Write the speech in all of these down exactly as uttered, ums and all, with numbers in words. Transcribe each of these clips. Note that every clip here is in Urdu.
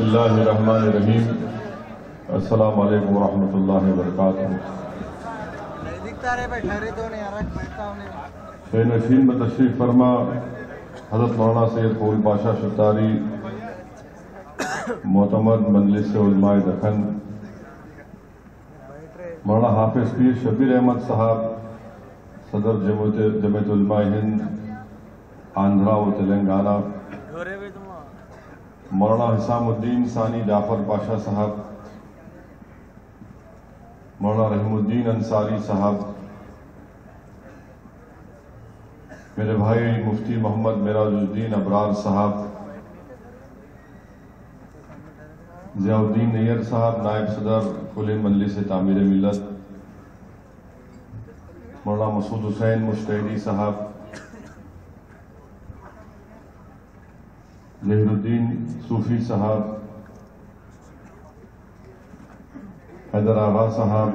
اللہ الرحمن الرحیم. السلام علیکم ورحمۃ اللہ وبرکاتہ. شہ نشین میں تشریف فرما حضرت مولانا سید قبول پاشا شتاری معتمد مجلس علماء دکن، مولانا حافظ پیر شبیر احمد صاحب صدر جمعیت علماء ہند آندھرا و تلنگانہ، مولانا حسام الدین ثانی جعفر پاشا صاحب، مولانا رحیم الدین انصاری صاحب، میرے بھائی مفتی محمد معراج الدین ابرار صاحب، ضیاء الدین نیر صاحب نائب صدر کل مجلس تعمیر ملت، مولانا مسعود حسین مشتہری صاحب، ظہیر الدین صوفی صاحب، حیدر آغا صاحب،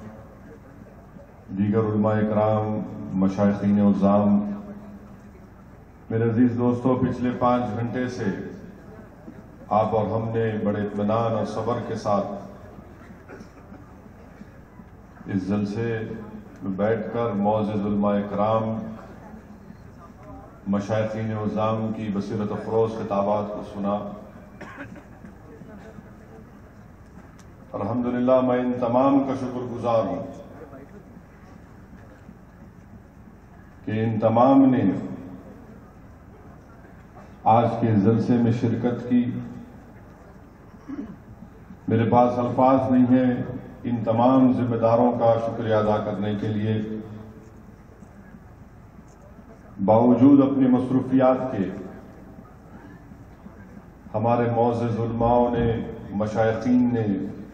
دیگر علماء اکرام، مشائخین عظام، میرے عزیز دوستو، پچھلے پانچ گھنٹے سے آپ اور ہم نے بڑے اطمینان اور صبر کے ساتھ اس جلسے میں بیٹھ کر معزز علماء اکرام، مشائخین عظام کی بصیرت افروز خطابات کو سنا. الحمدللہ میں ان تمام کا شکر گزار ہوں کہ ان تمام نے آج کے جلسے میں شرکت کی. میرے پاس الفاظ نہیں ہیں ان تمام ذمہ داروں کا شکریہ ادا کرنے کے لیے. باوجود اپنی مصروفیات کے ہمارے معزز علماء نے، مشائخین نے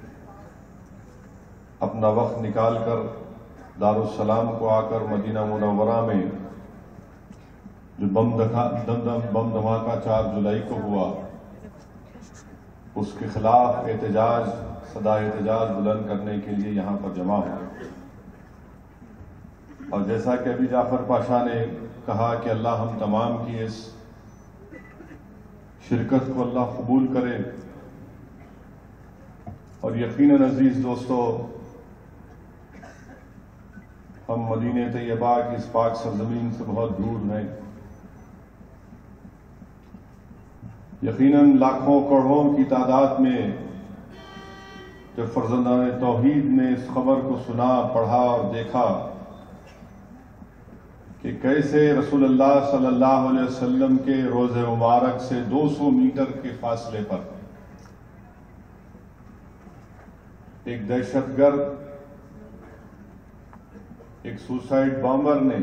اپنا وقت نکال کر دارالسلام کو آ کر مدینہ منورہ میں جو بم بم دھماکہ چار جولائی کو ہوا اس کے خلاف احتجاج، صدا احتجاج بلند کرنے کے لیے یہاں پر جمع ہوئے. اور جیسا کہ ابھی جعفر پاشا نے کہا کہ اللہ ہم تمام کی اس شرکت کو اللہ قبول کرے. اور یقیناً عزیز دوستو، ہم مدینہ طیبہ کی اس پاک سرزمین سے بہت دور ہیں. یقیناً لاکھوں کروڑوں کی تعداد میں جب فرزندان توحید نے اس خبر کو سنا، پڑھا اور دیکھا کہ کیسے رسول اللہ صلی اللہ علیہ وسلم کے روضہ مبارک سے دو سو میٹر کے فاصلے پر ایک دہشت گرد، ایک سوسائڈ بامبر نے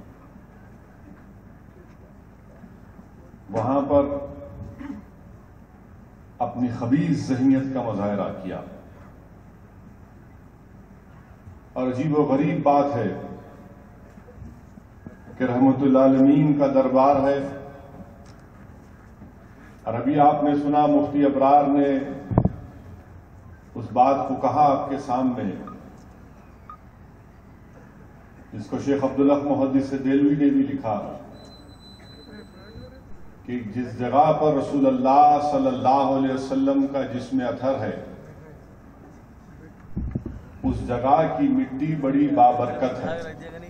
وہاں پر اپنی خبیث ذہنیت کا مظاہرہ کیا. اور عجیب و غریب بات ہے کہ رحمت العالمین کا دربار ہے، اور ابھی آپ نے سنا مفتی ابرار نے اس بات کو کہا آپ کے سامنے جس کو شیخ عبداللہ محدث دہلوی نے بھی لکھا کہ جس جگہ پر رسول اللہ صلی اللہ علیہ وسلم کا جسم اطہر ہے اس جگہ کی مٹی بڑی بابرکت ہے.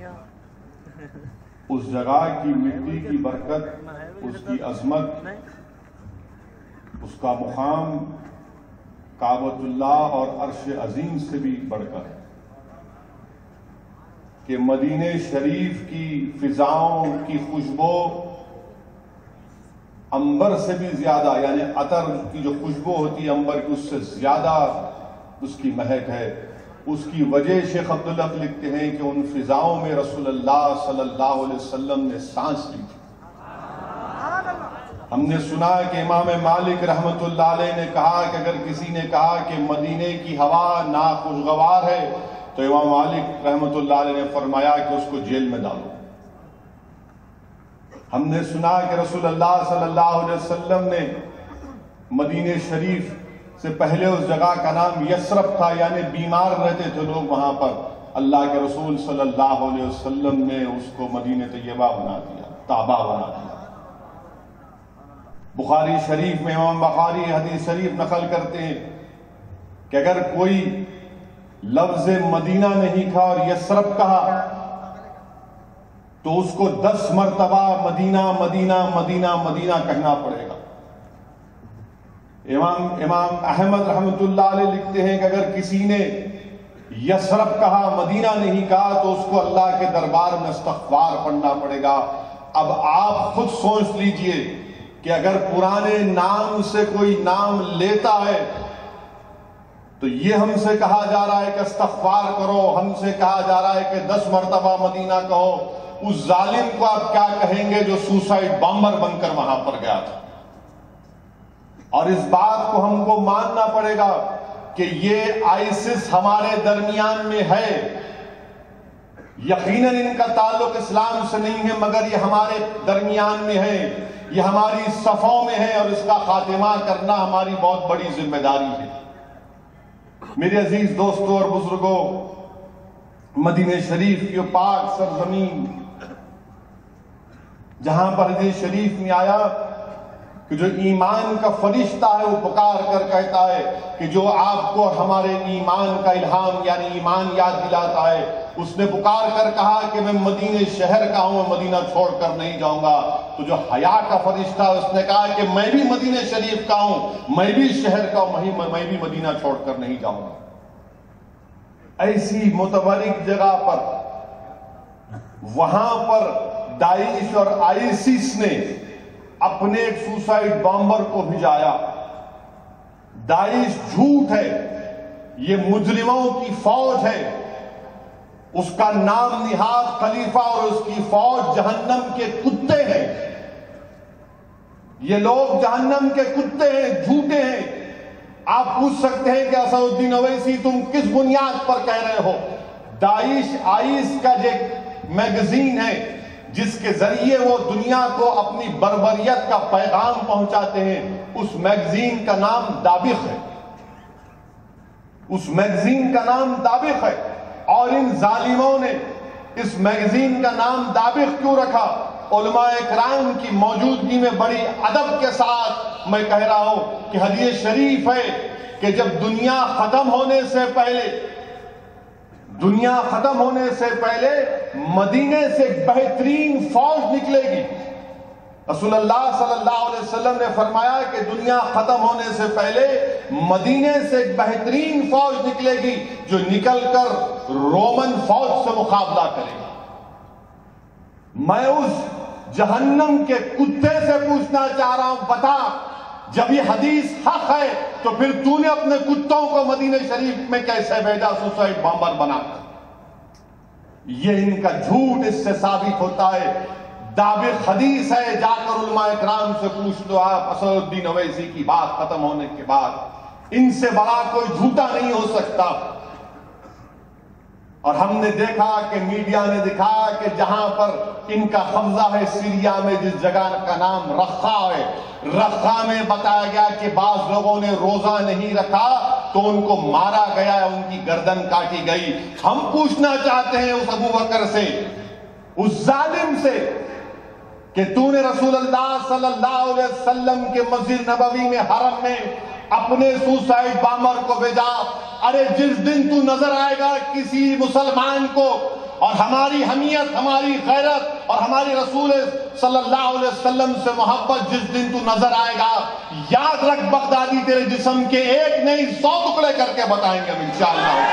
اس جگہ کی مٹی کی برکت، اس کی عظمت، اس کا مقام کعبۃ اللہ اور عرش عظیم سے بھی بڑھ کر ہے کہ مدینہ شریف کی فضاؤں کی خوشبو عنبر سے بھی زیادہ، یعنی عطر کی جو خوشبو ہوتی ہے عنبر کی، اس سے زیادہ اس کی مہک ہے. اس کی وجہ شیخ عبداللہ لکھتے ہیں کہ ان فضاؤں میں رسول اللہ صلی اللہ علیہ وسلم نے سانس لی تھی. ہم نے سنا کہ امام مالک رحمت اللہ علیہ نے کہا کہ اگر کسی نے کہا کہ مدینے کی ہوا ناخوشگوار ہے تو امام مالک رحمت اللہ علیہ نے فرمایا کہ اس کو جیل میں ڈالو. ہم نے سنا کہ رسول اللہ صلی اللہ علیہ وسلم نے مدینہ شریف سے پہلے اس جگہ کا نام یثرب تھا، یعنی بیمار رہتے تھے لوگ وہاں پر. اللہ کے رسول صلی اللہ علیہ وسلم نے اس کو مدینہ طیبہ بنا دیا، کعبہ بنا دیا. بخاری شریف میں امام بخاری حدیث شریف نقل کرتے ہیں کہ اگر کوئی لفظ مدینہ نہیں کہا اور یثرب کہا تو اس کو دس مرتبہ مدینہ مدینہ مدینہ مدینہ کہنا پڑے گا۔ امام امام احمد رحمۃ اللہ علیہ لکھتے ہیں کہ اگر کسی نے یثرب کہا مدینہ نہیں کہا تو اس کو اللہ کے دربار میں استغفار پڑھنا پڑے گا۔ اب آپ خود سوچ لیجئے کہ اگر پرانے نام سے کوئی نام لیتا ہے تو یہ ہم سے کہا جا رہا ہے کہ استغفار کرو، ہم سے کہا جا رہا ہے کہ دس مرتبہ مدینہ کہو، اس ظالم کو آپ کیا کہیں گے جو سوسائڈ بامبر بن کر وہاں پر گیا تھا؟ اور اس بات کو ہم کو ماننا پڑے گا کہ یہ آئیسس ہمارے درمیان میں ہے، یقیناً ان کا تعلق اسلام سے نہیں ہے مگر یہ ہمارے درمیان میں ہے، یہ ہماری صفوں میں ہے اور اس کا خاتمہ کرنا ہماری بہت بڑی ذمہ داری ہے۔ میرے عزیز دوستوں اور بزرگوں، مدینہ شریف کی پاک سرزمین جہاں پر حدیث شریف میں آیا کہ جو ایمان کا فرشتہ ہے وہ پکار کر کہتا ہے کہ جو آپ کو ہمارے ایمان کا الہام یعنی ایمان یاد دلاتا ہے، اس نے پکار کر کہا کہ میں مدینہ شہر کا ہوں، میں مدینہ چھوڑ کر نہیں جاؤں گا۔ تو جو حیا کا فرشتہ اس نے کہا کہ میں بھی مدینہ شریف کا ہوں، میں بھی شہر کا ہوں، میں بھی مدینہ چھوڑ کر نہیں جاؤں گا۔ ایسی متبرک جگہ پر وہاں پر داعش اور آئیسس نے اپنے ایک سوسائڈ بامبر کو بھجایا۔ داعش جھوٹ ہے، یہ مجرموں کی فوج ہے، اس کا نام نہاد خلیفہ اور اس کی فوج جہنم کے کتے ہیں۔ یہ لوگ جہنم کے کتے ہیں، جھوٹے ہیں۔ آپ پوچھ سکتے ہیں کہ اسد الدین اویسی تم کس بنیاد پر کہہ رہے ہو؟ داعش آئیس کا جو میگزین ہے جس کے ذریعے وہ دنیا کو اپنی بربریت کا پیغام پہنچاتے ہیں، اس میگزین کا نام دابق ہے، اس میگزین کا نام دابق ہے۔ اور ان ظالموں نے اس میگزین کا نام دابق کیوں رکھا؟ علماء اکرام کی موجودگی میں بڑی ادب کے ساتھ میں کہہ رہا ہوں کہ حدیث شریف ہے کہ جب دنیا ختم ہونے سے پہلے دنیا ختم ہونے سے پہلے مدینے سے ایک بہترین فوج نکلے گی۔ رسول اللہ صلی اللہ علیہ وسلم نے فرمایا کہ دنیا ختم ہونے سے پہلے مدینے سے ایک بہترین فوج نکلے گی جو نکل کر رومن فوج سے مقابلہ کرے گی۔ میں اس جہنم کے کتے سے پوچھنا چاہ رہا ہوں، بتا جب یہ حدیث حق ہے تو پھر تو نے اپنے کتوں کو مدینہ شریف میں کیسے بھیجا سوسائڈ بامبر بنا کر؟ یہ ان کا جھوٹ اس سے ثابت ہوتا ہے۔ دابق حدیث ہے، جا کر علماء اکرام سے پوچھ لو آپ اسد الدین اویسی کی بات ختم ہونے کے بعد۔ ان سے بڑا کوئی جھوٹا نہیں ہو سکتا۔ اور ہم نے دیکھا کہ میڈیا نے دکھایا کہ جہاں پر ان کا قبضہ ہے سیریا میں، جس جگہ کا نام رقہ ہے، رقہ میں بتایا گیا کہ بعض لوگوں نے روزہ نہیں رکھا تو ان کو مارا گیا، ان کی گردن کاٹی گئی۔ ہم پوچھنا چاہتے ہیں اس ابو بکر سے، اس ظالم سے، کہ تو نے رسول اللہ صلی اللہ علیہ وسلم کے مسجد نبوی میں حرم میں اپنے سوسائڈ بامبر کو بھیجا۔ ارے جس دن تو نظر آئے گا کسی مسلمان کو اور ہماری حمیت، ہماری غیرت اور ہماری رسول صلی اللہ علیہ وسلم سے محبت جس دن تو نظر آئے گا، یاد رکھ بغدادی تیرے جسم کے ایک نہیں سو ٹکڑے کر کے بتائیں گے ہم انشاءاللہ۔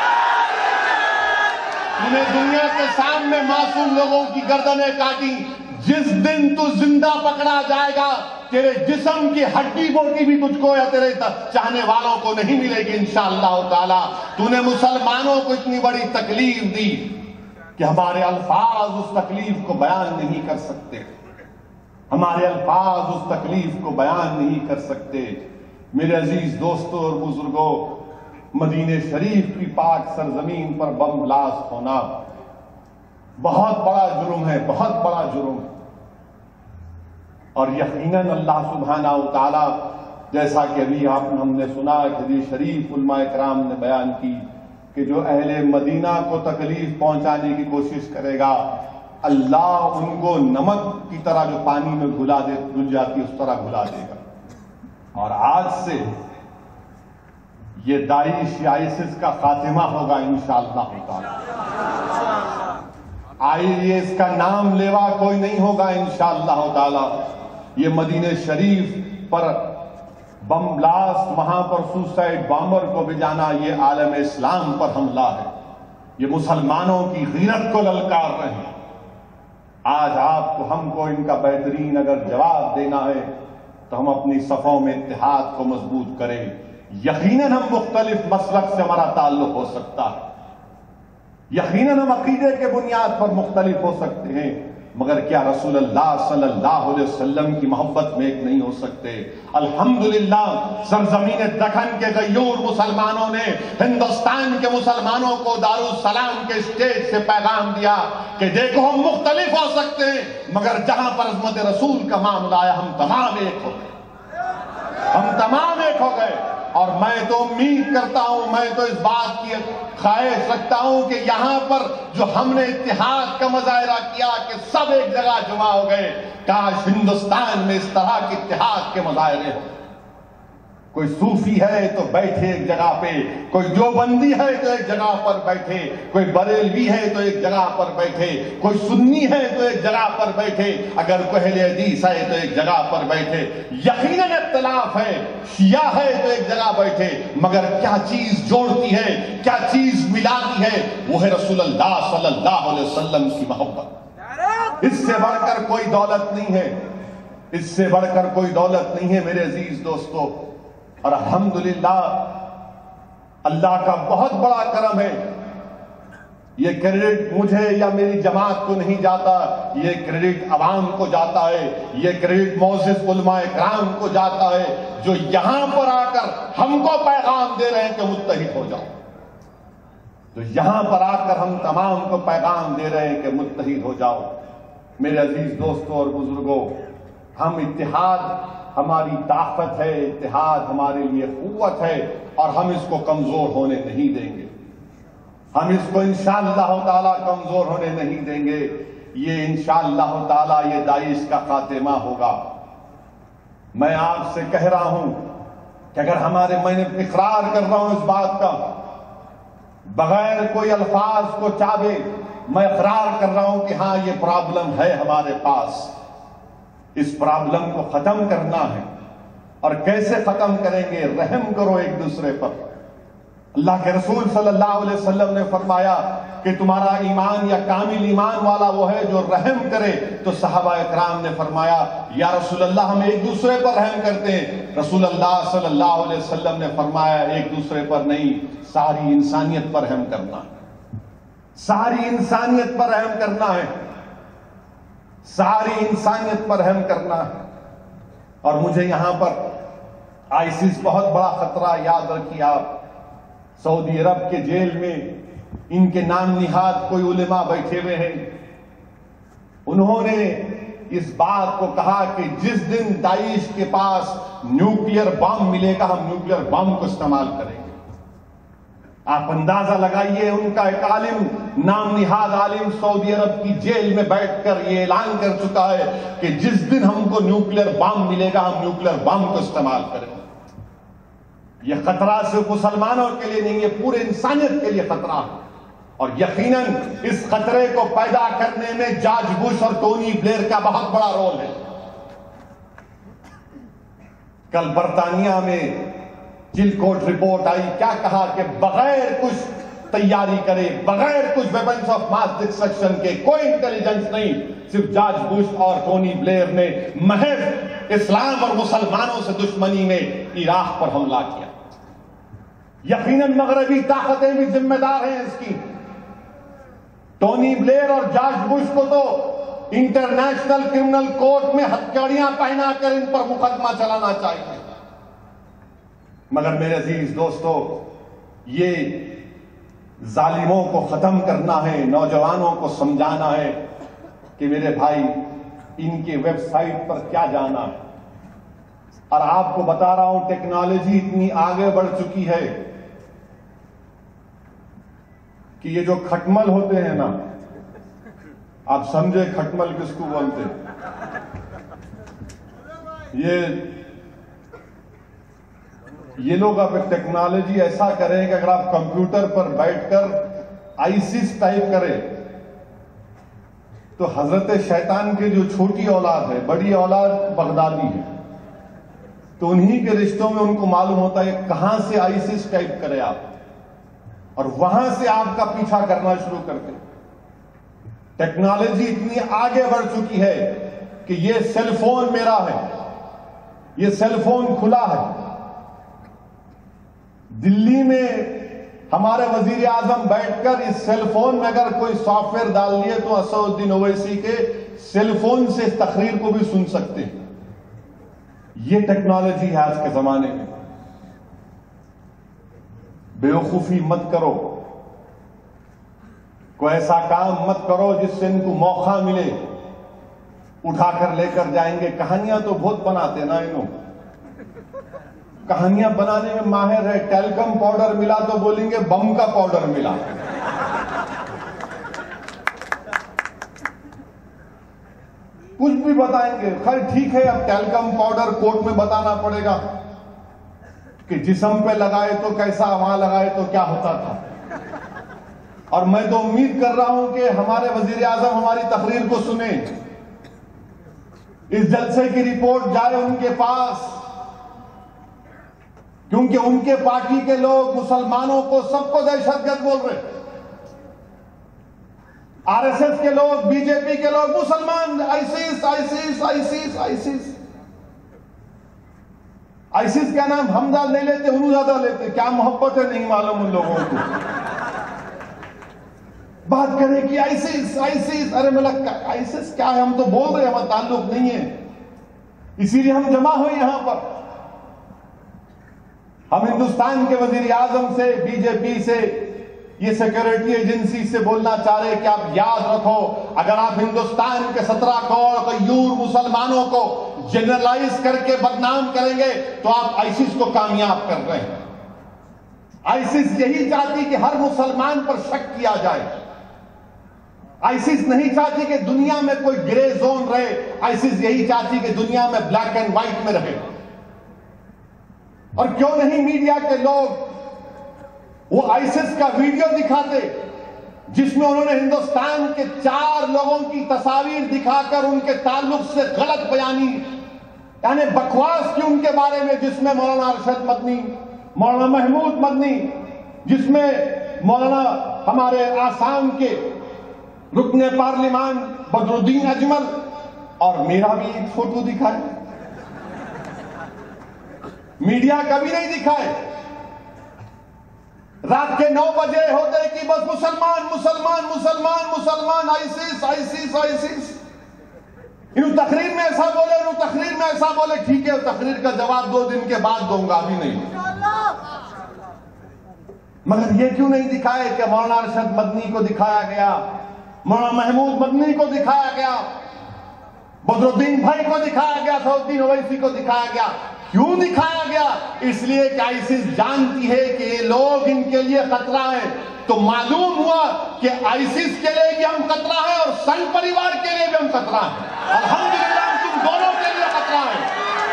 تمہیں دنیا کے سامنے معصوم لوگوں کی گردنیں کاٹی، جس دن تو زندہ پکڑا جائے گا تیرے جسم کی ہڈی بوٹی بھی تجھ کو یا تیرے چاہنے والوں کو نہیں ملے گی انشاءاللہ تعالی۔ تو نے مسلمانوں کو اتنی بڑی تکلیف دی کہ ہمارے الفاظ اس تکلیف کو بیان نہیں کر سکتے، ہمارے الفاظ اس تکلیف کو بیان نہیں کر سکتے۔ میرے عزیز دوستوں اور بزرگوں، مدینہ شریف کی پاک سرزمین پر بم بلاسٹ ہونا بہت بڑا جرم ہے، بہت بڑا جرم ہے۔ اور یقیناً اللہ سبحانہ و تعالی، جیسا کہ ابھی آپ ہم نے سنا کہ حدیث شریف علماء اکرام نے بیان کی کہ جو اہل مدینہ کو تکلیف پہنچانے کی کوشش کرے گا اللہ ان کو نمک کی طرح جو پانی میں گھلا دے گل جاتی ہے اس طرح گھلا دے گا، اور آج سے یہ داعش آئیسس کا خاتمہ ہوگا انشاءاللہ تعالی۔ آئی ایس کا نام لیوا کوئی نہیں ہوگا انشاءاللہ تعالی۔ یہ مدینہ شریف پر بم بلاسٹ، وہاں پر سوسائڈ بامبر کو بھجانا، یہ عالم اسلام پر حملہ ہے، یہ مسلمانوں کی غیرت کو للکار رہے ہیں۔ آج آپ کو ہم کو ان کا بہترین اگر جواب دینا ہے تو ہم اپنی صفوں میں اتحاد کو مضبوط کریں۔ یقیناً ہم مختلف مسلک سے ہمارا تعلق ہو سکتا ہے، یقیناً ہم عقیدے کے بنیاد پر مختلف ہو سکتے ہیں، مگر کیا رسول اللہ صلی اللہ علیہ وسلم کی محبت میں ایک نہیں ہو سکتے؟ الحمدللہ سرزمین دکن کے غیور مسلمانوں نے ہندوستان کے مسلمانوں کو دارالسلام کے اسٹیج سے پیغام دیا کہ دیکھو ہم مختلف ہو سکتے ہیں، مگر جہاں پر عظمت رسول کا معاملہ آیا ہم تمام ایک ہو گئے، ہم تمام ایک ہو گئے۔ اور میں تو امید کرتا ہوں، میں تو اس بات کی خواہش رکھتا ہوں کہ یہاں پر جو ہم نے اتحاد کا مظاہرہ کیا کہ سب ایک جگہ جمع ہو گئے، کاش ہندوستان میں اس طرح کے اتحاد کے مظاہرے ہو۔ کوئی صوفی ہے تو بیٹھے ایک جگہ پہ، کوئی دیوبندی ہے تو ایک جگہ پر بیٹھے، کوئی بریلوی ہے تو ایک جگہ پر بیٹھے، کوئی سنی ہے تو ایک جگہ پر بیٹھے، اگر کوئی اہل حدیث ہے تو ایک جگہ پر بیٹھے۔ یقیناً اختلاف ہے، شیعہ ہے تو ایک جگہ بیٹھے، مگر کیا چیز جوڑتی ہے، کیا چیز ملاتی ہے؟ وہ ہے رسول اللہ صلی اللہ علیہ وسلم کی محبت۔ اس سے بڑھ کر کوئی دولت نہیں ہے، اس سے بڑھ کر کوئی دولت نہیں ہے میرے عزیز دوستو۔ اور الحمدللہ اللہ کا بہت بڑا کرم ہے، یہ کریڈٹ مجھے یا میری جماعت کو نہیں جاتا، یہ کریڈٹ عوام کو جاتا ہے، یہ کریڈٹ معزز علماء اکرام کو جاتا ہے جو یہاں پر آ کر ہم کو پیغام دے رہے ہیں کہ متحد ہو جاؤ، تو یہاں پر آ کر ہم تمام کو پیغام دے رہے ہیں کہ متحد ہو جاؤ۔ میرے عزیز دوستوں اور بزرگوں، ہم اتحاد ہماری طاقت ہے، اتحاد ہمارے لیے قوت ہے، اور ہم اس کو کمزور ہونے نہیں دیں گے، ہم اس کو انشاءاللہ تعالی کمزور ہونے نہیں دیں گے۔ یہ انشاءاللہ تعالی یہ داعش کا خاتمہ ہوگا۔ میں آپ سے کہہ رہا ہوں کہ اگر ہمارے، میں نے اقرار کر رہا ہوں اس بات کا بغیر کوئی الفاظ کو چابے، میں اقرار کر رہا ہوں کہ ہاں یہ پرابلم ہے ہمارے پاس، اس پرابلم کو ختم کرنا ہے۔ اور کیسے ختم کریں گے؟ رحم کرو ایک دوسرے پر۔ اللہ کے رسول صلی اللہ علیہ وسلم نے فرمایا کہ تمہارا ایمان یا کامل ایمان والا وہ ہے جو رحم کرے، تو صحابہ اکرام نے فرمایا یا رسول اللہ ہم ایک دوسرے پر رحم کرتے ہیں۔ رسول اللہ صلی اللہ علیہ وسلم نے فرمایا ایک دوسرے پر نہیں، ساری انسانیت پر رحم کرنا ہے، ساری انسانیت پر رحم کرنا ہے، ساری انسانیت پر رحم کرنا ہے۔ اور مجھے یہاں پر آئیسس بہت بڑا خطرہ، یاد رکھیے آپ، سعودی عرب کے جیل میں ان کے نام نہاد کوئی علماء بیٹھے ہوئے ہیں، انہوں نے اس بات کو کہا کہ جس دن داعش کے پاس نیوکلیئر بم ملے گا ہم نیوکلیئر بم کو استعمال کریں گے۔ آپ اندازہ لگائیے، ان کا ایک عالم، نام نہاد عالم سعودی عرب کی جیل میں بیٹھ کر یہ اعلان کر چکا ہے کہ جس دن ہم کو نیوکلیئر بم ملے گا ہم نیوکلیئر بم کو استعمال کریں گے۔ یہ خطرہ صرف مسلمانوں کے لیے نہیں، یہ پورے انسانیت کے لیے خطرہ ہے، اور یقیناً اس خطرے کو پیدا کرنے میں جارج بش اور ٹونی بلیئر کا بہت بڑا رول ہے۔ کل برطانیہ میں چلکوٹ رپورٹ آئی، کیا کہا کہ بغیر کچھ تیاری کرے، بغیر کچھ ویپنز آف ماس ڈسٹرکشن کے، کوئی انٹیلیجنس نہیں، صرف جارج بش اور ٹونی بلیئر نے محض اسلام اور مسلمانوں سے دشمنی میں عراق پر حملہ کیا۔ یقیناً مغربی طاقتیں بھی ذمہ دار ہیں اس کی۔ ٹونی بلیئر اور جارج بش کو تو انٹرنیشنل کرمنل کورٹ میں ہتھکڑیاں پہنا کر ان پر مقدمہ چلانا چاہیے۔ مگر میرے عزیز دوستو، یہ ظالموں کو ختم کرنا ہے، نوجوانوں کو سمجھانا ہے کہ میرے بھائی ان کی ویب سائٹ پر کیا جانا ہے۔ اور آپ کو بتا رہا ہوں ٹیکنالوجی اتنی آگے بڑھ چکی ہے کہ یہ جو کھٹمل ہوتے ہیں نا، آپ سمجھے کھٹمل کس کو بولتے؟ یہ یہ لوگ اب ٹیکنالوجی ایسا کریں کہ اگر آپ کمپیوٹر پر بیٹھ کر آئیسس ٹائپ کریں تو حضرت شیطان کے جو چھوٹی اولاد ہے، بڑی اولاد بغدادی ہے، تو انہی کے رشتوں میں ان کو معلوم ہوتا ہے کہاں سے آئیسس ٹائپ کرے آپ، اور وہاں سے آپ کا پیچھا کرنا شروع کرتے۔ ٹیکنالوجی اتنی آگے بڑھ چکی ہے کہ یہ سیل فون میرا ہے، یہ سیل فون کھلا ہے۔ دلی میں ہمارے وزیر اعظم بیٹھ کر اس سیل فون میں اگر کوئی سافٹ ویئر ڈال لیے تو اسد الدین اویسی کے سیل فون سے اس تقریر کو بھی سن سکتے ہیں۔ یہ ٹیکنالوجی ہے آج کے زمانے میں۔ بیوقوفی مت کرو، کوئی ایسا کام مت کرو جس سے ان کو موقع ملے اٹھا کر لے کر جائیں گے۔ کہانیاں تو بہت بناتے نا انہوں، کہانیاں بنانے میں ماہر ہے۔ ٹیلکم پاؤڈر ملا تو بولیں گے بم کا پاؤڈر ملا۔ کچھ بھی بتائیں گے۔ خیر ٹھیک ہے، اب ٹیلکم پاؤڈر کورٹ میں بتانا پڑے گا کہ جسم پہ لگائے تو کیسا، وہاں لگائے تو کیا ہوتا تھا۔ اور میں تو امید کر رہا ہوں کہ ہمارے وزیر اعظم ہماری تقریر کو سنیں، اس جلسے کی رپورٹ جائے ان کے پاس، کیونکہ ان کے پارٹی کے لوگ مسلمانوں کو سب کو دہشت گرد بول رہے، آر ایس ایس کے لوگ، بی جے پی کے لوگ، مسلمان ISIS ISIS ISIS ISIS ISIS کا نام ہم زیادہ نہیں لیتے، انہوں زیادہ لیتے۔ کیا محبت ہے نہیں معلوم ان لوگوں کو۔ بات کریں کہ آئیسس آئیسس، ارے ملک آئیسس کیا ہے؟ ہم تو بول رہے ہیں، ہمارا تعلق نہیں ہے، اسی لیے ہم جمع ہوئے یہاں پر۔ ہم ہندوستان کے وزیر اعظم سے، بی جے پی سے، یہ سیکورٹی ایجنسی سے بولنا چاہ رہے کہ آپ یاد رکھو، اگر آپ ہندوستان کے سترہ کروڑ غیور مسلمانوں کو جنرلائز کر کے بدنام کریں گے تو آپ آئیسس کو کامیاب کر رہے ہیں۔ آئیسس یہی چاہتی کہ ہر مسلمان پر شک کیا جائے۔ آئیسس نہیں چاہتی کہ دنیا میں کوئی گرے زون رہے، آئیسس یہی چاہتی کہ دنیا میں بلیک اینڈ وائٹ میں رہے۔ اور کیوں نہیں میڈیا کے لوگ وہ آئیسس کا ویڈیو دکھاتے جس میں انہوں نے ہندوستان کے چار لوگوں کی تصاویر دکھا کر ان کے تعلق سے غلط بیانی، یعنی بکواس کی ان کے بارے میں، جس میں مولانا ارشد مدنی، مولانا محمود مدنی، جس میں مولانا ہمارے آسام کے رکن پارلیمان بدر الدین اجمل اور میرا بھی ایک فوٹو دکھائے۔ میڈیا کبھی نہیں دکھائے۔ رات کے نو بجے ہوتے کہ بس مسلمان مسلمان مسلمان مسلمان آئیسس آئیسس آئیسس، انہوں تقریر میں ایسا بولے، انہوں تقریر میں ایسا بولے۔ ٹھیک ہے، تقریر کا جواب دو دن کے بعد دوں گا، ابھی نہیں۔ مگر یہ کیوں نہیں دکھائے کہ مولانا ارشد مدنی کو دکھایا گیا، مولانا محمود مدنی کو دکھایا گیا، بدر الدین بھائی کو دکھایا گیا، اسد الدین اویسی کو دکھایا گیا؟ کیوں دکھایا گیا؟ اس لیے کہ آئیسس جانتی ہے کہ یہ لوگ ان کے لیے خطرہ ہے۔ تو معلوم ہوا کہ آئیسس کے لیے بھی ہم خطرہ ہیں اور سنگ پریوار کے لیے بھی ہم خطرہ ہیں۔ الحمدللہ ہم تم دونوں کے لیے خطرہ ہیں،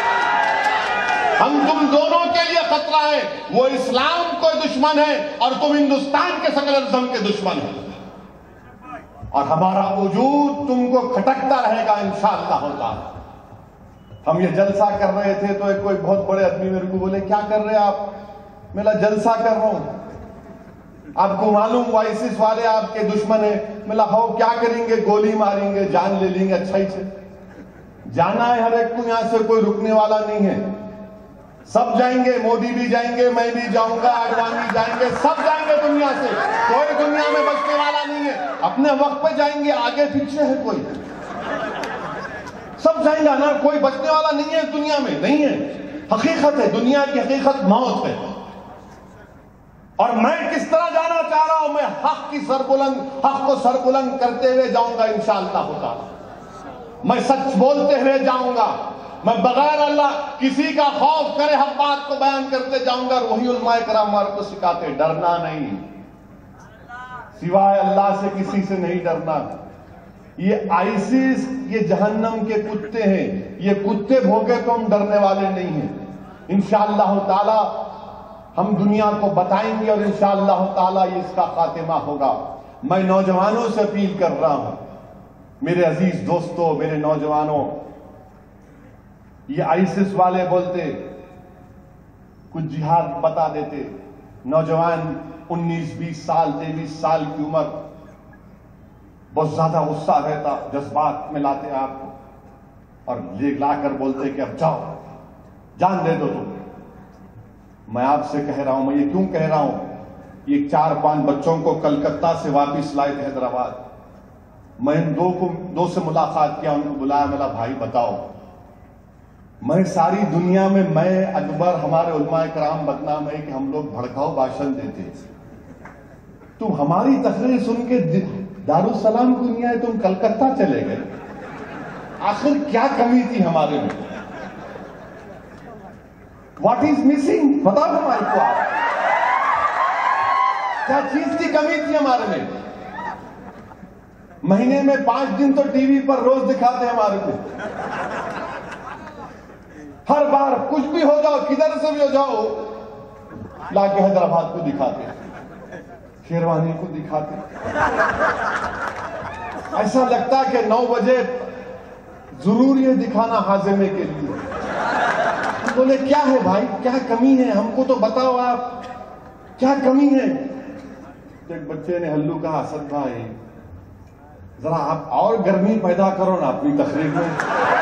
ہم تم دونوں کے لیے خطرہ ہے۔ وہ اسلام کو دشمن ہے اور تم ہندوستان کے سیکولرزم کے دشمن ہیں، اور ہمارا وجود تم کو کھٹکتا رہے گا انشاءاللہ ہوتا۔ ہم یہ جلسہ کر رہے تھے تو ایک کوئی بہت بڑے آدمی میرے کو بولے کیا کر رہے آپ؟ میں نے جلسہ کر رہا ہوں۔ آپ کو معلوم آئیسس والے آپ کے دشمن ہیں۔ میں نے کہا کیا کریں گے؟ گولی ماریں گے، جان لے لیں گے۔ اچھا ہی سے جانا ہے، ہر ایک کو یہاں سے کوئی رکنے والا نہیں ہے، سب جائیں گے۔ مودی بھی جائیں گے، میں بھی جاؤں گا، اڈوانی جائیں گے، سب جائیں گے دنیا سے، کوئی دنیا میں بچنے والا نہیں ہے۔ اپنے وقت پہ جائیں گے، آگے پیچھے ہے کوئی؟ سب جائیں گا نا، کوئی بچنے والا نہیں ہے دنیا میں، نہیں ہے۔ حقیقت ہے، دنیا کی حقیقت موت ہے۔ اور میں کس طرح جانا چاہ رہا ہوں؟ میں حق کی سربلند حق کو سربلند کرتے ہوئے جاؤں گا انشاءاللہ ہوتا۔ میں سچ بولتے ہوئے جاؤں گا، میں بغیر اللہ کسی کا خوف کرے حق بات کو بیان کرتے جاؤں گا۔ اور وہی علماء کرام ہمارے کو سکھاتے، ڈرنا نہیں، سوائے اللہ سے کسی سے نہیں ڈرنا۔ یہ آئیسس یہ جہنم کے کتے ہیں، یہ کتے بھوگے تو ہم ڈرنے والے نہیں ہیں۔ انشاءاللہ تعالی ہم دنیا کو بتائیں گے اور انشاءاللہ تعالی یہ اس کا خاتمہ ہوگا۔ میں نوجوانوں سے اپیل کر رہا ہوں، میرے عزیز دوستوں، میرے نوجوانوں، یہ آئیسس والے بولتے کچھ جہاد بتا دیتے، نوجوان انیس بیس سال تیئیس سال کی عمر، بہت زیادہ غصہ رہتا، جذبات میں لاتے آپ کو اور لے لا کر بولتے کہ اب جاؤ، جان دے دو تم۔ میں آپ سے کہہ رہا ہوں، میں یہ کیوں کہہ رہا ہوں، یہ چار پانچ بچوں کو کلکتہ سے واپس لائے تھے حیدرآباد، میں ان دو کو دو سے ملاقات کیا، ان کو بلایا، میرا بھائی بتاؤ، میں ساری دنیا میں میں اکبر ہمارے علماء کرام بدنام ہے کہ ہم لوگ بھڑکاؤ بھاشن دیتے، تم ہماری تقریر سن کے دارالسلام کو نہیں آئے، تم کلکتہ چلے گئے، آخر کیا کمی تھی ہمارے میں؟ What is missing? بتاؤ ہمارے کو، آپ کیا چیز کی کمی تھی ہمارے میں؟ مہینے میں پانچ دن تو ٹی وی پر روز دکھاتے ہمارے کو، ہر بار کچھ بھی ہو جاؤ، کدھر سے بھی ہو جاؤ، لا کے حیدرآباد کو دکھاتے، شیروانی کو دکھاتے، ایسا لگتا کہ نو بجے ضرور یہ دکھانا ہاضمے کے لیے۔ بولے کیا ہے بھائی، کیا کمی ہے، ہم کو تو بتاؤ آپ کیا کمی ہے؟ ایک بچے نے ہلو کہا، اسد بھائی ذرا آپ اور گرمی پیدا کرو نا اپنی تقریر میں۔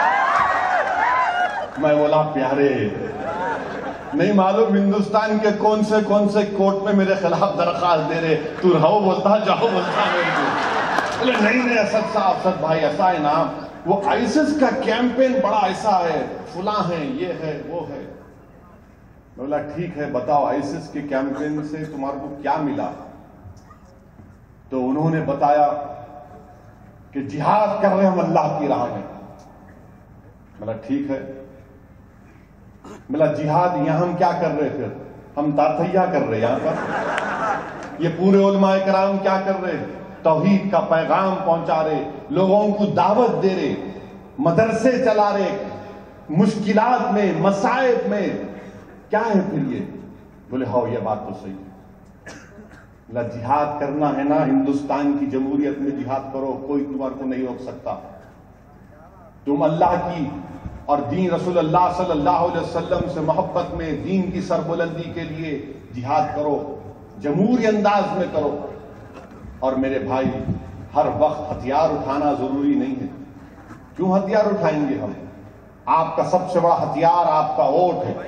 میں بولا پیارے، نہیں معلوم ہندوستان کے کون سے کون سے کورٹ میں میرے خلاف درخواست دے رہے، تو رہو بولتا، جاؤ بولتا میرے کو۔ بولے نہیں نہیں اسد صاحب، اسد بھائی ایسا ہے نا، وہ آئیسس کا کیمپین بڑا ایسا ہے، فلاں ہے، یہ ہے وہ ہے۔ میں بولا ٹھیک ہے، بتاؤ آئیسس کے کیمپین سے تمہارے کو کیا ملا؟ تو انہوں نے بتایا کہ جہاد کر رہے ہم اللہ کی راہ میں۔ بولا ٹھیک ہے، بولا جہاد یہاں ہم کیا کر رہے؟ پھر ہم تاتھیا کر رہے یہاں پر، یہ پورے علماء کرام کیا کر رہے؟ توحید کا پیغام پہنچا رہے، لوگوں کو دعوت دے رہے، مدرسے چلا رہے، مشکلات میں مصائب میں، کیا ہے پھر یہ؟ بولے ہاں یہ بات تو صحیح ہے، بولا جہاد کرنا ہے نا، ہندوستان کی جمہوریت میں جہاد کرو، کوئی تمہارے کو نہیں روک سکتا، تم اللہ کی اور دین رسول اللہ صلی اللہ علیہ وسلم سے محبت میں دین کی سربلندی کے لیے جہاد کرو، جمہوری انداز میں کرو۔ اور میرے بھائی، ہر وقت ہتھیار اٹھانا ضروری نہیں ہے۔ کیوں ہتھیار اٹھائیں گے ہم؟ آپ کا سب سے بڑا ہتھیار آپ کا ووٹ ہے،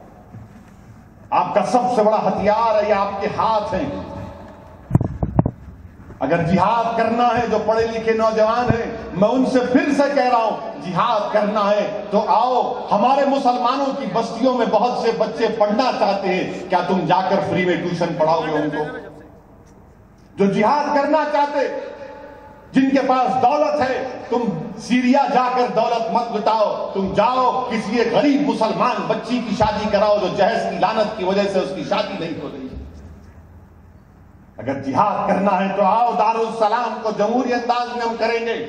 آپ کا سب سے بڑا ہتھیار ہے یہ آپ کے ہاتھ ہیں۔ اگر جہاد کرنا ہے، جو پڑھے لکھے نوجوان ہیں، میں ان سے پھر سے کہہ رہا ہوں، جہاد کرنا ہے تو آؤ، ہمارے مسلمانوں کی بستیوں میں بہت سے بچے پڑھنا چاہتے ہیں، کیا تم جا کر فری میں ٹیوشن پڑھاؤ گے ان کو؟ جو جہاد کرنا چاہتے، جن کے پاس دولت ہے، تم سیریا جا کر دولت مت لٹاؤ، تم جاؤ کسی ایک غریب مسلمان بچی کی شادی کراؤ جو جہیز کی لعنت کی وجہ سے اس کی شادی نہیں ہو رہی۔ اگر جہاد کرنا ہے تو آؤ، دارالسلام کو جمہوری انداز میں ہم کریں گے،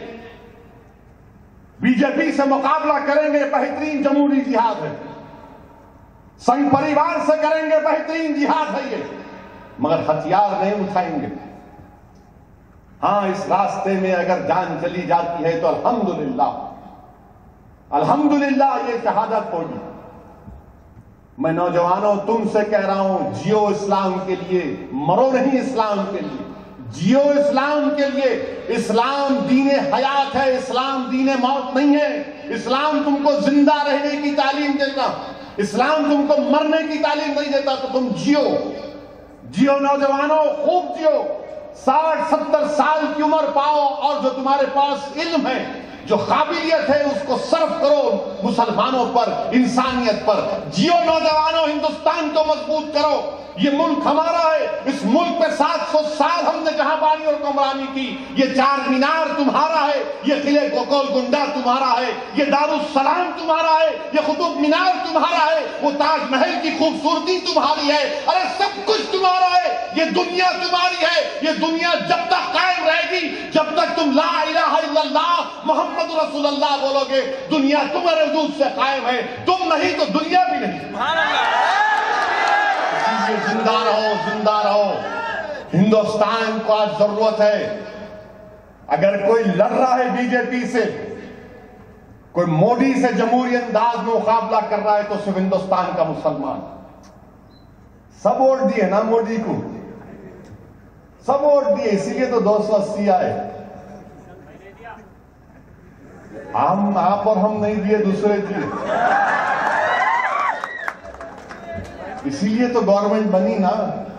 بی جے پی سے مقابلہ کریں گے، بہترین جمہوری جہاد ہے، سنگ پریوار سے کریں گے، بہترین جہاد ہے یہ، مگر ہتھیار نہیں اٹھائیں گے۔ ہاں، اس راستے میں اگر جان چلی جاتی ہے تو الحمدللہ الحمدللہ یہ شہادت ہوگی۔ میں نوجوانوں تم سے کہہ رہا ہوں، جیو اسلام کے لیے، مرو نہیں اسلام کے لیے، جیو اسلام کے لیے۔ اسلام دین حیات ہے، اسلام دین موت نہیں ہے۔ اسلام تم کو زندہ رہنے کی تعلیم دیتا، اسلام تم کو مرنے کی تعلیم نہیں دیتا، تو تم جیو جیو نوجوانوں، خوب جیو، ساٹھ ستر سال کی عمر پاؤ، اور جو تمہارے پاس علم ہے جو قابلیت ہے اس کو صرف کرو مسلمانوں پر، انسانیت پر. جیو نوجوانوں، ہندوستان کو مضبوط کرو. یہ ملک ہمارا ہے. اس ملک پہ سات سو سال ہم نے جہاں بانی اور حکمرانی کی. یہ چار مینار تمہارا ہے، یہ قلعہ گول گنڈا تمہارا ہے، یہ دارالسلام تمہارا ہے، یہ قطب مینار تمہارا ہے، وہ تاج محل کی خوبصورتی تمہاری ہے. ارے سب کچھ تمہارا ہے. یہ دنیا تمہاری ہے. یہ دنیا جب تک قائم رہے گی، جب تک تم لا الہ الا اللہ محمد رسول اللہ بولو گے، دنیا تمہارے وجود سے قائم ہے. تم نہیں تو دنیا بھی نہیں. سبحان اللہ. زندہ رہو، زندہ رہو. ہندوستان کو آج ضرورت ہے. اگر کوئی لڑ رہا ہے بی جے پی سے، کوئی مودی سے جمہوری انداز میں مقابلہ کر رہا ہے، تو صرف ہندوستان کا مسلمان. سب ووٹ دیے نا مودی کو، سب ووٹ دیے، اسی لیے تو دو سو اسی آئے. ہم آپ اور ہم نہیں دیے، دوسرے دیے. اسی لیے تو گورنمنٹ بنی نا.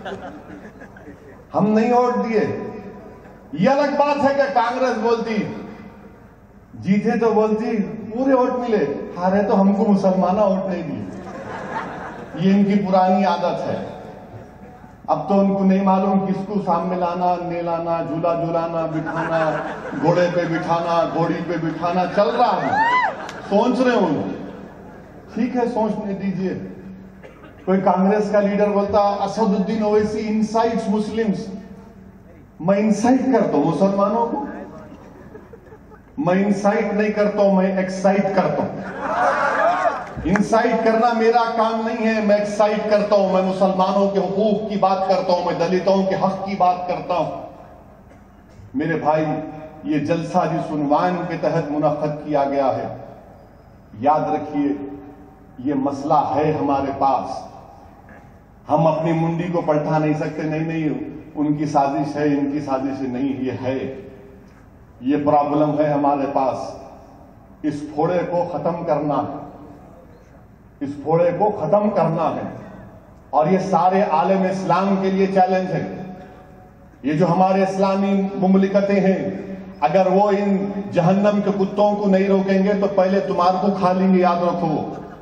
ہم نہیں ووٹ دیے. یہ الگ بات ہے کہ کانگریس بولتی، جیتے تو بولتی پورے ووٹ ملے، ہارے تو ہم کو مسلمانہ ووٹ نہیں دیے. یہ ان کی پرانی عادت ہے. اب تو ان کو نہیں معلوم کس کو سامنے لانا، نہیں لانا، جھولا جھولانا، بٹھانا، گھوڑے پہ بٹھانا، گھوڑی پہ بٹھانا چل رہا ہے. سوچ رہے ہوں. ٹھیک ہے، سوچنے دیجئے. کوئی کانگریس کا لیڈر بولتا Asaduddin Owaisi incites Muslims. میں انسائٹ کرتا ہوں مسلمانوں کو؟ میں انسائٹ نہیں کرتا ہوں، میں ایکسائٹ کرتا ہوں. انسائٹ کرنا میرا کام نہیں ہے، میں ایکسائٹ کرتا ہوں. میں مسلمانوں کے حقوق کی بات کرتا ہوں، میں دلتوں کے حق کی بات کرتا ہوں. میرے بھائی، یہ جلسہ جس عنوان کے تحت منعقد کیا گیا ہے، یاد رکھیے یہ مسئلہ ہے ہمارے پاس. ہم اپنی منڈی کو پلٹا نہیں سکتے. نہیں نہیں ان کی سازش ہے، ان کی سازش نہیں، یہ ہے. یہ پرابلم ہے ہمارے پاس. اس پھوڑے کو ختم کرنا ہے. اس پھوڑے کو ختم کرنا ہے. اور یہ سارے عالم اسلام کے لیے چیلنج ہے. یہ جو ہمارے اسلامی مملکتیں ہیں، اگر وہ ان جہنم کے کتوں کو نہیں روکیں گے تو پہلے تمہارے کو کھا لیں گے، یاد رکھو.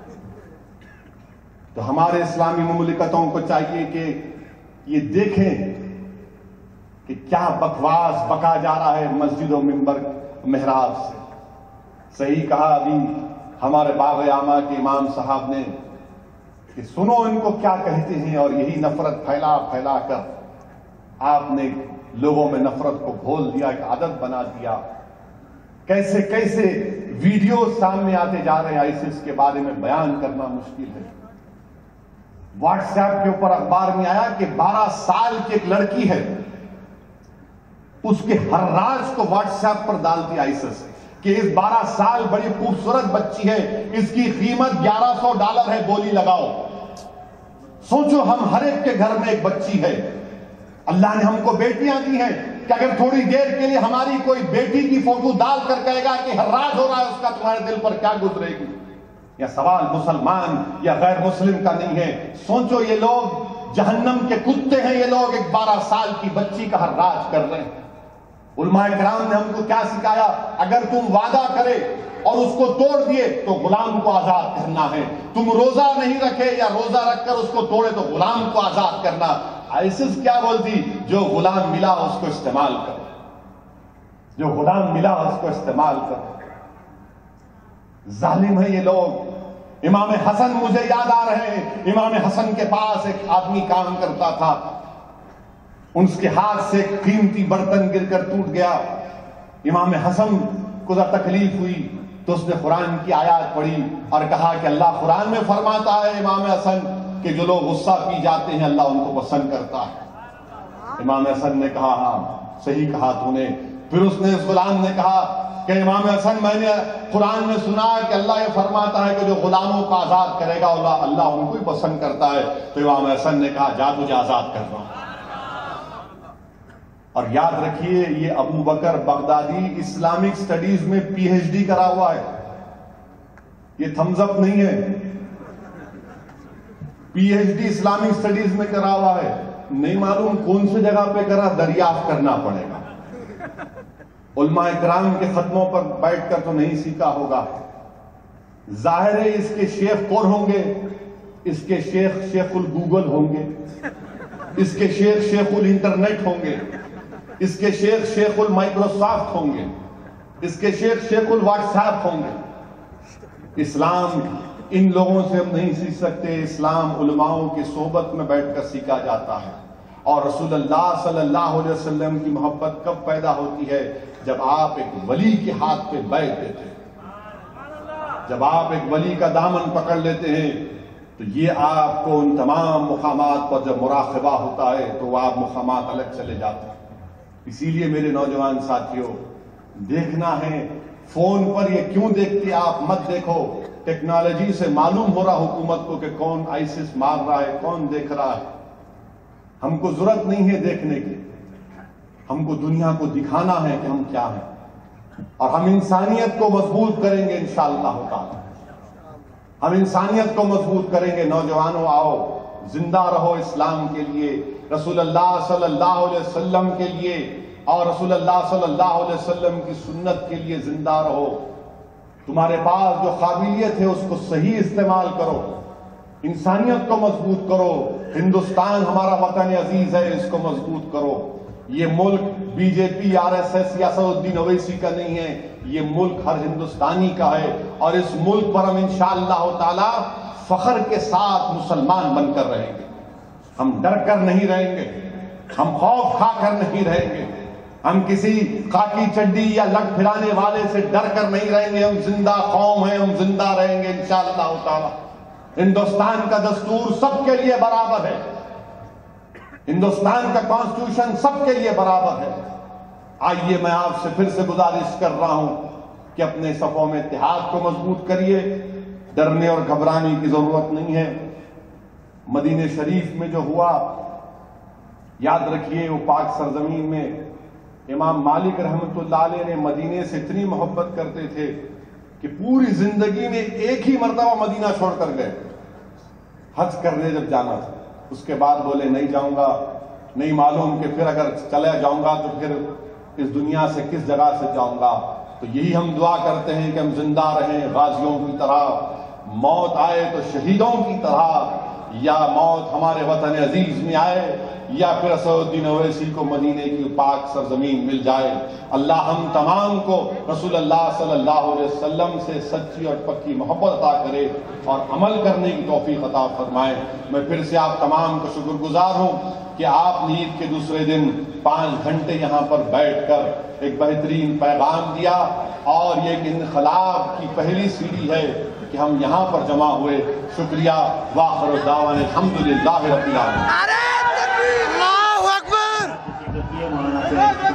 تو ہمارے اسلامی مملکتوں کو چاہیے کہ یہ دیکھیں کہ کیا بکواس بکا جا رہا ہے مسجد و منبر محراب سے. صحیح کہا ابھی ہمارے باغ عامہ کے امام صاحب نے کہ سنو ان کو کیا کہتے ہیں. اور یہی نفرت پھیلا پھیلا کر آپ نے لوگوں میں نفرت کو گھول دیا، ایک عادت بنا دیا. کیسے کیسے ویڈیو سامنے آتے جا رہے ہیں آئیسس کے بارے میں بیان کرنا مشکل ہے. واٹس ایپ کے اوپر اخبار میں آیا کہ بارہ سال کی ایک لڑکی ہے، اس کے ہر راز کو واٹس ایپ پر ڈال دیا آئیسس کہ اس بارہ سال بڑی خوبصورت بچی ہے، اس کی قیمت گیارہ سو ڈالر ہے، بولی لگاؤ. سوچو ہم ہر ایک کے گھر میں ایک بچی ہے. اللہ نے ہم کو بیٹیاں دی ہیں کہ اگر تھوڑی دیر کے لیے ہماری کوئی بیٹی کی فوٹو ڈال کر کہے گا کہ ہر راز ہو رہا ہے اس کا، تمہارے دل پر کیا گزرے گی؟ یہ سوال مسلمان یا غیر مسلم کا نہیں ہے. سوچو یہ لوگ جہنم کے کتے ہیں. یہ لوگ ایک بارہ سال کی بچی کا ہر راج کر رہے ہیں. علماء کرام نے ہم کو کیا سکھایا؟ اگر تم وعدہ کرے اور اس کو توڑ دیے تو غلام کو آزاد کرنا ہے. تم روزہ نہیں رکھے یا روزہ رکھ کر اس کو توڑے تو غلام کو آزاد کرنا. آئیسس کیا بولتی؟ جو غلام ملا اس کو استعمال کرو، جو غلام ملا اس کو استعمال کرو. ظالم ہے یہ لوگ. امام حسن مجھے یاد آ رہے ہیں. امام حسن کے پاس ایک آدمی کام کرتا تھا. اس کے ہاتھ سے ایک قیمتی برتن گر کر ٹوٹ گیا. امام حسن کو ذرا تکلیف ہوئی تو اس نے قرآن کی آیات پڑھی اور کہا کہ اللہ قرآن میں فرماتا ہے امام حسن کہ جو لوگ غصہ پی جاتے ہیں اللہ ان کو پسند کرتا ہے. امام حسن نے کہا ہاں صحیح کہا تو نے. پھر اس نے اس غلام نے کہا کہ امام حسن میں نے قرآن میں سنا کہ اللہ یہ فرماتا ہے کہ جو غلاموں کو آزاد کرے گا اللہ اللہ ان کو ہی پسند کرتا ہے. تو امام حسن نے کہا جا تجھے آزاد کر رہا ہوں. اور یاد رکھیے یہ Abu Bakr Baghdadi Islamic studies میں پی ایچ ڈی کرا ہوا ہے. یہ تھمز اپ نہیں ہے. P H D Islamic studies میں کرا ہوا ہے. نہیں معلوم کون سی جگہ پہ کرا، دریافت کرنا پڑے گا. علماء کرام کے ختموں پر بیٹھ کر تو نہیں سیکھا ہوگا. ظاہر ہے اس کے شیخ کون ہوں گے؟ اس کے شیخ شیخ الگوگل ہوں گے، اس کے شیخ شیخ الانٹرنیٹ ہوں گے، اس کے شیخ شیخ المائکروسافٹ ہوں گے، اس کے شیخ شیخ الواٹس ایپ ہوں گے. اسلام ان لوگوں سے ہم نہیں سیکھ سکتے. اسلام علماؤں کی صحبت میں بیٹھ کر سیکھا جاتا ہے. اور رسول اللہ صلی اللہ علیہ وسلم کی محبت کب پیدا ہوتی ہے؟ جب آپ ایک ولی کے ہاتھ پہ بیعت دیتے ہیں، جب آپ ایک ولی کا دامن پکڑ لیتے ہیں تو یہ آپ کو ان تمام مقامات پر جب مراقبہ ہوتا ہے تو وہ آپ مقامات الگ چلے جاتے ہیں. اسی لیے میرے نوجوان ساتھیوں، دیکھنا ہے فون پر یہ کیوں دیکھتے آپ مت دیکھو. ٹیکنالوجی سے معلوم ہو رہا حکومت کو کہ کون آئیسس مار رہا ہے، کون دیکھ رہا ہے. ہم کو ضرورت نہیں ہے دیکھنے کی، ہم کو دنیا کو دکھانا ہے کہ ہم کیا ہیں. اور ہم انسانیت کو مضبوط کریں گے انشاءاللہ تعالی. ہم انسانیت کو مضبوط کریں گے. نوجوانوں آؤ، زندہ رہو اسلام کے لیے، رسول اللہ صلی اللہ علیہ وسلم کے لیے اور رسول اللہ صلی اللہ علیہ وسلم کی سنت کے لیے زندہ رہو. تمہارے پاس جو قابلیت ہے اس کو صحیح استعمال کرو، انسانیت کو مضبوط کرو. ہندوستان ہمارا وطن عزیز ہے، اس کو مضبوط کرو. یہ ملک B J P R S S یا اسد الدین اویسی کا نہیں ہے، یہ ملک ہر ہندوستانی کا ہے. اور اس ملک پر ہم انشاءاللہ تعالی فخر کے ساتھ مسلمان بن کر رہیں گے. ہم ڈر کر نہیں رہیں گے، ہم خوف کھا کر نہیں رہیں گے، ہم کسی خاکی چڈی یا لٹ پھرانے والے سے ڈر کر نہیں رہیں گے. ہم زندہ قوم ہیں، ہم زندہ رہیں گے انشاءاللہ تعالی. ہندوستان کا دستور سب کے لیے برابر ہے، ہندوستان کا کانسٹیٹیوشن سب کے لیے برابر ہے. آئیے میں آپ سے پھر سے گزارش کر رہا ہوں کہ اپنے صفوں میں اتحاد کو مضبوط کریے. ڈرنے اور گھبرانے کی ضرورت نہیں ہے. مدینہ شریف میں جو ہوا، یاد رکھیے وہ پاک سرزمین میں امام مالک رحمۃ اللہ علیہ نے مدینے سے اتنی محبت کرتے تھے کہ پوری زندگی میں ایک ہی مرتبہ مدینہ چھوڑ کر گئے. حج کرنے جب جانا تھا، اس کے بعد بولے نہیں جاؤں گا، نہیں معلوم کہ پھر اگر چلا جاؤں گا تو پھر اس دنیا سے کس جگہ سے جاؤں گا. تو یہی ہم دعا کرتے ہیں کہ ہم زندہ رہیں غازیوں کی طرح، موت آئے تو شہیدوں کی طرح، یا موت ہمارے وطن عزیز میں آئے یا پھر اسد الدین اویسی کو مدینے کی پاک سرزمین مل جائے. اللہ ہم تمام کو رسول اللہ صلی اللہ علیہ وسلم سے سچی اور پکی محبت عطا کرے اور عمل کرنے کی توفیق عطا فرمائے. میں پھر سے آپ تمام کو شکر گزار ہوں کہ آپ نے عید کے دوسرے دن پانچ گھنٹے یہاں پر بیٹھ کر ایک بہترین پیغام دیا، اور یہ ایک انقلاب کی پہلی سیڑھی ہے کہ ہم یہاں پر جمع ہوئے. شکریہ. وآخر دعوانا الحمدللہ رب العالمین. اللہ اکبر.